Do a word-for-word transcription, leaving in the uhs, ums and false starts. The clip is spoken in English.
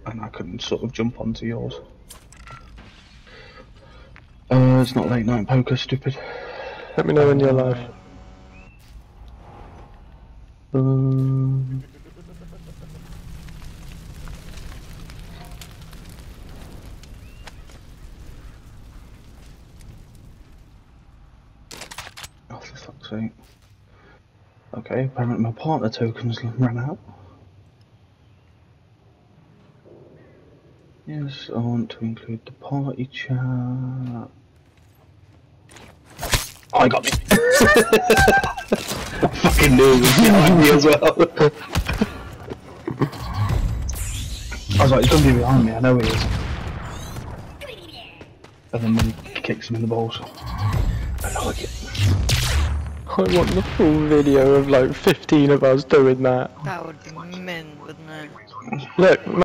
and I couldn't sort of jump onto yours. Uh, it's not late night poker, stupid. Let me know when you're live. Um, oh, for fuck's sake. Okay, apparently my partner tokens ran out. Yes, I want to include the party chat. Oh, I got me! I fucking knew he was behind me as well. I was like, he's gonna be behind me, I know he is. And then when he kicks him in the balls. I like it. I want the full video of like fifteen of us doing that. That would be mint, wouldn't it? Look.